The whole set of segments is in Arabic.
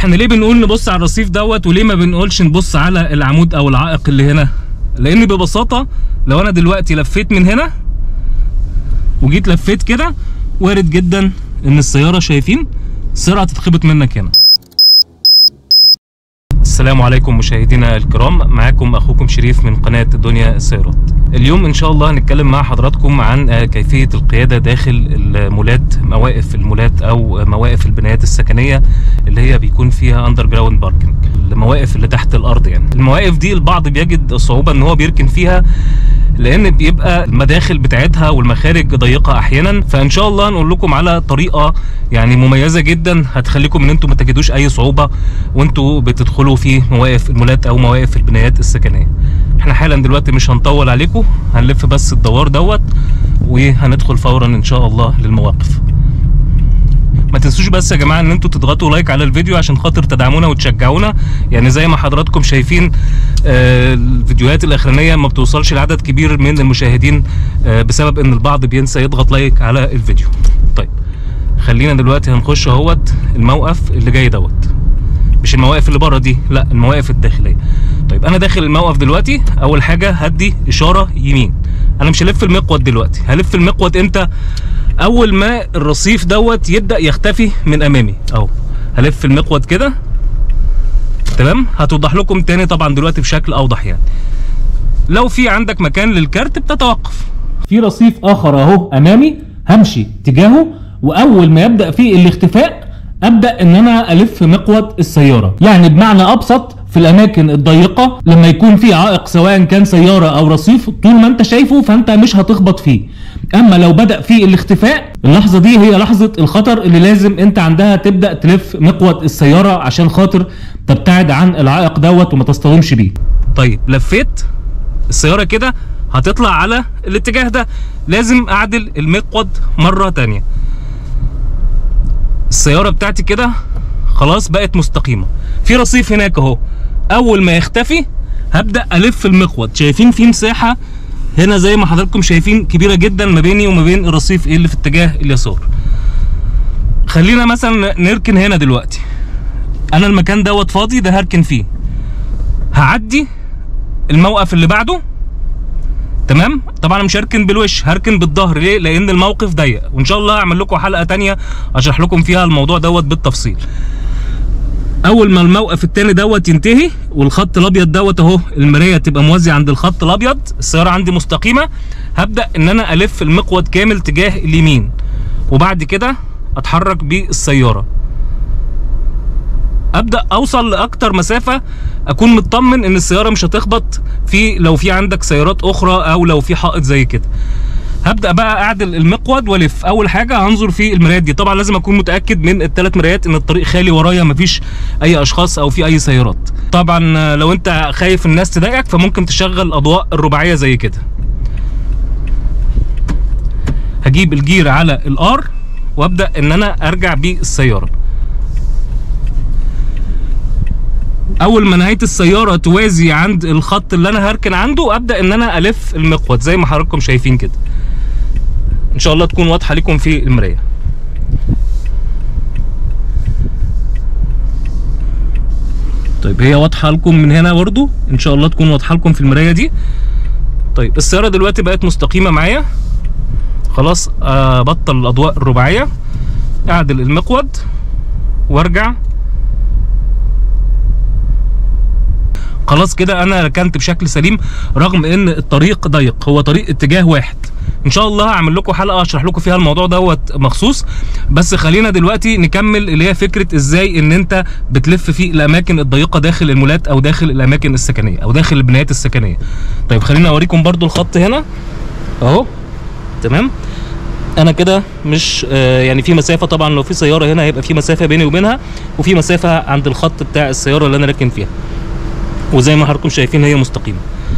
احنا ليه بنقول نبص على الرصيف دوت وليه ما بنقولش نبص على العمود او العائق اللي هنا؟ لان ببساطه لو انا دلوقتي لفيت من هنا وجيت لفيت كده وارد جدا ان السياره، شايفين السرعه تتخبط منك هنا. السلام عليكم مشاهدينا الكرام، معاكم اخوكم شريف من قناه دنيا السيارات. اليوم ان شاء الله هنتكلم مع حضراتكم عن كيفيه القياده داخل المولات، مواقف المولات او مواقف البنايات السكنيه اللي هي بيكون فيها اندر جراوند باركنج، المواقف اللي تحت الارض. يعني المواقف دي البعض بيجد صعوبه ان هو بيركن فيها لان بيبقى المداخل بتاعتها والمخارج ضيقه احيانا. فان شاء الله هنقول لكم على طريقه يعني مميزه جدا هتخليكم ان انتم ما تجدوش اي صعوبه وانتم بتدخلوا في مواقف المولات او مواقف البنايات السكنيه. احنا حالا دلوقتي مش هنطول عليكم، هنلف بس الدوار دوت وهندخل فورا ان شاء الله للمواقف. ما تنسوش بس يا جماعه ان انتوا تضغطوا لايك على الفيديو عشان خاطر تدعمونا وتشجعونا. يعني زي ما حضراتكم شايفين الفيديوهات الاخرانيه ما بتوصلش لعدد كبير من المشاهدين بسبب ان البعض بينسى يضغط لايك على الفيديو. طيب خلينا دلوقتي هنخش اهوت الموقف اللي جاي دوت، مش المواقف اللي بره دي، لا المواقف الداخليه. طيب انا داخل الموقف دلوقتي، اول حاجه هدي اشاره يمين. انا مش هلف المقود دلوقتي، هلف المقود امتى؟ اول ما الرصيف دوت يبدا يختفي من امامي اهو، هلف المقود كده تمام. هتوضح لكم تاني طبعا دلوقتي بشكل اوضح. يعني لو في عندك مكان للكارت بتتوقف، في رصيف اخر اهو امامي همشي تجاهه، واول ما يبدا فيه الاختفاء ابدا ان انا الف مقود السياره. يعني بمعنى ابسط في الاماكن الضيقه لما يكون في عائق سواء كان سياره او رصيف، طول ما انت شايفه فانت مش هتخبط فيه. اما لو بدا فيه الاختفاء، اللحظه دي هي لحظه الخطر اللي لازم انت عندها تبدا تلف مقود السياره عشان خاطر تبتعد عن العائق دوت وما تصطدمش بيه. طيب لفيت السياره كده هتطلع على الاتجاه ده، لازم اعدل المقود مره تانيه. السياره بتاعتي كده خلاص بقت مستقيمه، في رصيف هناك اهو، اول ما يختفي هبدا الف المقود. شايفين في مساحه هنا زي ما حضراتكم شايفين كبيره جدا ما بيني وما بين الرصيف اللي في اتجاه اليسار. خلينا مثلا نركن هنا دلوقتي، انا المكان دوت فاضي ده هركن فيه، هعدي الموقف اللي بعده تمام. طبعا مش هركن بالوش، هركن بالظهر. ليه؟ لان الموقف ضيق، وان شاء الله هعمل لكم حلقه تانيه اشرح لكم فيها الموضوع دوت بالتفصيل. اول ما الموقف التاني دوت ينتهي والخط الابيض دوت اهو، المرايه تبقى موازيه عند الخط الابيض، السياره عندي مستقيمه، هبدا ان انا الف المقود كامل تجاه اليمين، وبعد كده اتحرك بالسياره، ابدا اوصل لاكتر مسافه اكون مطمن ان السياره مش هتخبط في، لو في عندك سيارات اخرى او لو في حائط زي كده. هبدا بقى اعدل المقود والف. اول حاجه هنظر في المرايات دي، طبعا لازم اكون متاكد من الثلاث مرايات ان الطريق خالي ورايا مفيش اي اشخاص او في اي سيارات. طبعا لو انت خايف الناس تضايقك فممكن تشغل اضواء الرباعيه زي كده. هجيب الجير على الار وابدا ان انا ارجع بالسياره. اول ما نهايه السياره توازي عند الخط اللي انا هركن عنده ابدا ان انا الف المقود زي ما حضراتكم شايفين كده. ان شاء الله تكون واضحه لكم في المرايه. طيب هي واضحه لكم من هنا برضو، ان شاء الله تكون واضحه لكم في المرايه دي. طيب السياره دلوقتي بقت مستقيمه معايا خلاص. بطل الاضواء الرباعيه، اعدل المقود وارجع. خلاص كده انا ركنت بشكل سليم رغم ان الطريق ضيق، هو طريق اتجاه واحد. ان شاء الله هعمل لكم حلقه اشرح لكم فيها الموضوع دوت مخصوص. بس خلينا دلوقتي نكمل اللي هي فكره ازاي ان انت بتلف في الاماكن الضيقه داخل المولات او داخل الاماكن السكنيه او داخل البنايات السكنيه. طيب خلينا اوريكم برضو الخط هنا اهو تمام. انا كده مش يعني في مسافه، طبعا لو في سياره هنا هيبقى في مسافه بيني وبينها، وفي مسافه عند الخط بتاع السياره اللي انا راكن فيها، وزي ما حضراتكم شايفين هي مستقيمه.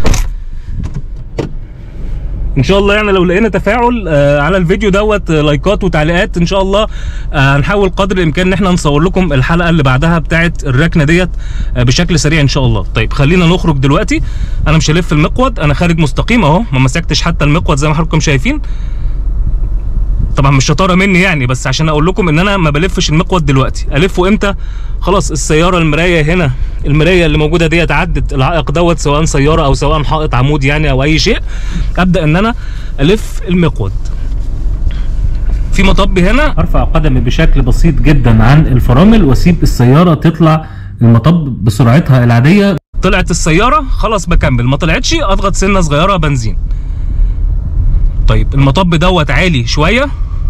ان شاء الله يعني لو لقينا تفاعل على الفيديو دوت، لايكات وتعليقات، ان شاء الله هنحاول قدر الامكان ان احنا نصور لكم الحلقه اللي بعدها بتاعه الركنه ديت بشكل سريع ان شاء الله. طيب خلينا نخرج دلوقتي. انا مش هلف المقود، انا خارج مستقيم اهو، ما مسكتش حتى المقود زي ما حضراتكم شايفين. طبعا مش شطاره مني يعني، بس عشان اقول لكم ان انا ما بلفش المقود دلوقتي. الفه امتى؟ خلاص السياره المرايه هنا، المرايه اللي موجوده ديت عدت العائق دوت، سواء سياره او سواء حائط عمود يعني او اي شيء، ابدا ان انا الف المقود. في مطب هنا ارفع قدمي بشكل بسيط جدا عن الفرامل واسيب السياره تطلع المطب بسرعتها العاديه. طلعت السياره خلاص بكمل، ما طلعتش اضغط سنه صغيره بنزين. طيب المطب دوت عالي شويه،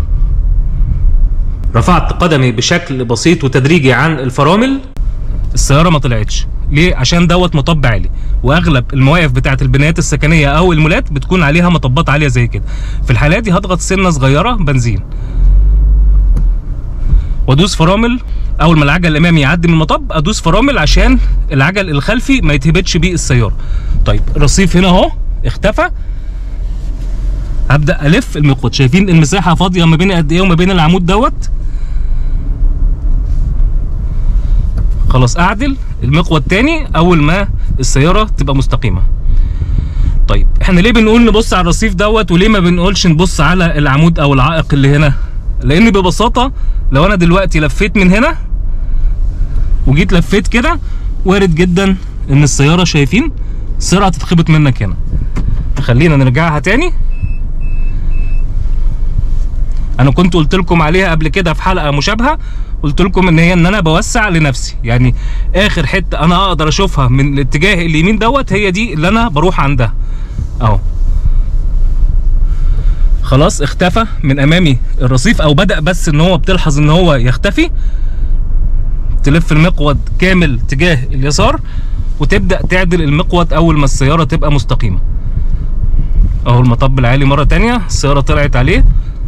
رفعت قدمي بشكل بسيط وتدريجي عن الفرامل، السياره ما طلعتش. ليه؟ عشان دوت مطب عالي، واغلب المواقف بتاعت البنايات السكنيه او المولات بتكون عليها مطبات عاليه زي كده. في الحالات دي هضغط سنه صغيره بنزين وادوس فرامل. اول ما العجل الامامي يعدي من المطب ادوس فرامل عشان العجل الخلفي ما يتهبطش بيه السياره. طيب الرصيف هنا اهو اختفى، هبدا الف المقود. شايفين المساحه فاضيه ما بين قد ايه وما بين العمود دوت. خلاص اعدل المقود تاني اول ما السياره تبقى مستقيمه. طيب احنا ليه بنقول نبص على الرصيف دوت وليه ما بنقولش نبص على العمود او العائق اللي هنا؟ لان ببساطه لو انا دلوقتي لفيت من هنا وجيت لفيت كده، وارد جدا ان السياره، شايفين السياره هتتخبط منك هنا. خلينا نرجعها تاني. انا كنت قلت لكم عليها قبل كده في حلقه مشابهه، قلت لكم ان هي ان انا بوسع لنفسي، يعني اخر حته انا اقدر اشوفها من الاتجاه اليمين دوت هي دي اللي انا بروح عندها اهو. خلاص اختفى من امامي الرصيف، او بدأ بس ان هو بتلحظ ان هو يختفي. تلف المقود كامل تجاه اليسار وتبدأ تعدل المقود اول ما السياره تبقى مستقيمه. اهو المطب العالي مره تانيه، السياره طلعت عليه.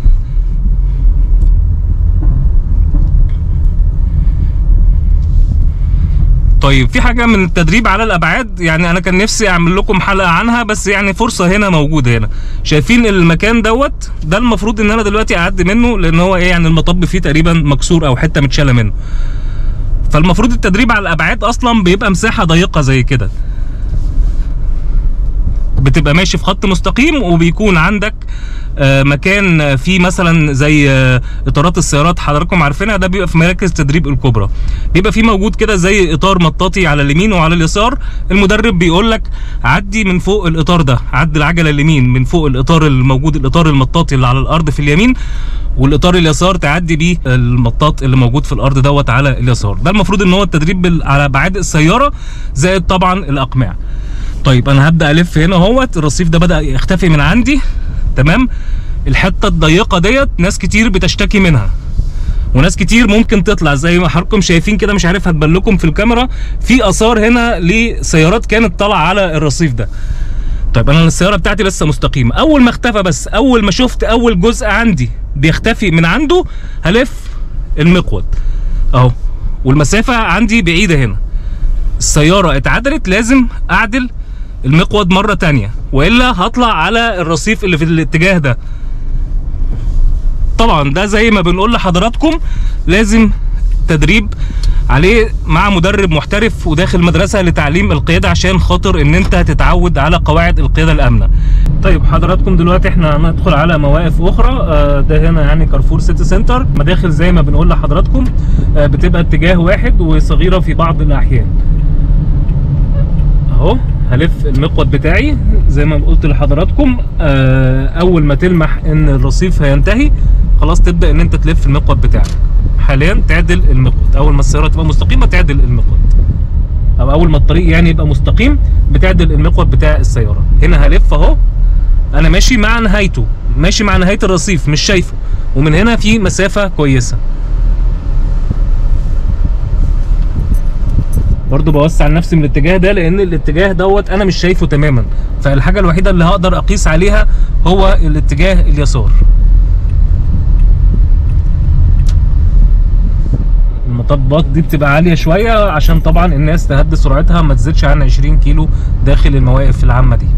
طيب في حاجه من التدريب على الابعاد، يعني انا كان نفسي اعمل لكم حلقه عنها، بس يعني فرصه هنا موجوده هنا. شايفين المكان دوت؟ ده المفروض ان انا دلوقتي اعدي منه، لان هو ايه يعني المطب فيه تقريبا مكسور او حته متشاله منه. فالمفروض التدريب على الابعاد اصلا بيبقى مساحه ضيقه زي كده، بتبقى ماشي في خط مستقيم وبيكون عندك مكان فيه مثلا زي اطارات السيارات حضراتكم عارفينها، ده بيبقى في مراكز تدريب الكبرى، بيبقى فيه موجود كده زي اطار مطاطي على اليمين وعلى اليسار. المدرب بيقول لك عدي من فوق الاطار ده، عدي العجله اليمين من فوق الاطار الموجود، الاطار المطاطي اللي على الارض في اليمين، والاطار اليسار تعدي بيه المطاط اللي موجود في الارض دوت على اليسار. ده المفروض ان هو التدريب على ابعاد السياره، زائد طبعا الاقمعه. طيب انا هبدا الف هنا اهوت، الرصيف ده بدا يختفي من عندي. تمام. الحته الضيقه ديت ناس كتير بتشتكي منها، وناس كتير ممكن تطلع زي ما حضراتكم شايفين كده، مش عارف هتبان لكم في الكاميرا، في اثار هنا لسيارات كانت طالعه على الرصيف ده. طيب انا السياره بتاعتي لسه مستقيمه، اول ما اختفى، بس اول ما شفت اول جزء عندي بيختفي من عنده هلف المقود اهو، والمسافه عندي بعيده هنا. السياره اتعدلت، لازم اعدل المقود مرة تانية، وإلا هطلع على الرصيف اللي في الاتجاه ده. طبعا ده زي ما بنقول لحضراتكم لازم تدريب عليه مع مدرب محترف وداخل مدرسة لتعليم القيادة، عشان خاطر ان انت هتتعود على قواعد القيادة الآمنة. طيب حضراتكم دلوقتي احنا هندخل على مواقف اخرى. ده هنا يعني كارفور سيتي سنتر. مداخل زي ما بنقول لحضراتكم بتبقى اتجاه واحد وصغيرة في بعض الأحيان. اهو هلف المقود بتاعي زي ما قلت لحضراتكم. اول ما تلمح ان الرصيف هينتهي خلاص تبدا ان انت تلف المقود بتاعك. حاليا تعدل المقود، اول ما السياره تبقى مستقيمه تعدل المقود، او اول ما الطريق يعني يبقى مستقيم بتعدل المقود بتاع السياره. هنا هلف اهو، انا ماشي مع نهايته، ماشي مع نهايه الرصيف مش شايفه، ومن هنا في مسافه كويسه. برضو بوسع نفسي من الاتجاه ده، لان الاتجاه دوت انا مش شايفه تماما، فالحاجه الوحيده اللي هقدر اقيس عليها هو الاتجاه اليسار. المطبات دي بتبقى عاليه شويه عشان طبعا الناس تهدي سرعتها ما تزيدش عن 20 كيلو داخل المواقف العامه دي.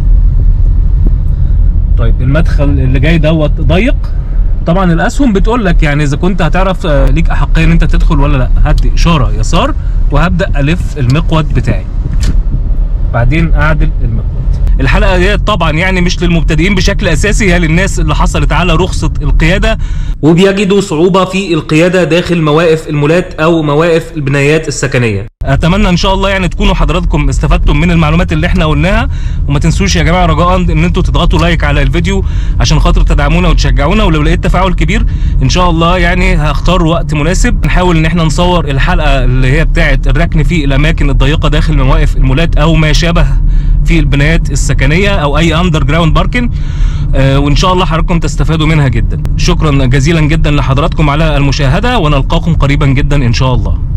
طيب المدخل اللي جاي دوت ضيق، طبعا الاسهم بتقول لك يعني اذا كنت هتعرف ليك احقيه ان انت تدخل ولا لا. هدي اشاره يسار وهبدا الف المقود بتاعي، بعدين اعدل المقود. الحلقه دي طبعا يعني مش للمبتدئين بشكل اساسي، هي للناس اللي حصلت على رخصه القياده وبيجدوا صعوبه في القياده داخل مواقف المولات او مواقف البنايات السكنيه. اتمنى ان شاء الله يعني تكونوا حضراتكم استفدتم من المعلومات اللي احنا قلناها، وما تنسوش يا جماعه رجاء ان انتوا تضغطوا لايك على الفيديو عشان خاطر تدعمونا وتشجعونا، ولو لقيت تفاعل كبير ان شاء الله يعني هختار وقت مناسب نحاول ان احنا نصور الحلقه اللي هي بتاعه الركن في الاماكن الضيقه داخل مواقف المولات او ما شابه في البنايات السكنيه او اي اندر جراوند باركن، وان شاء الله حضراتكم تستفادوا منها جدا. شكرا جزيلا جدا لحضراتكم على المشاهده، ونلقاكم قريبا جدا ان شاء الله.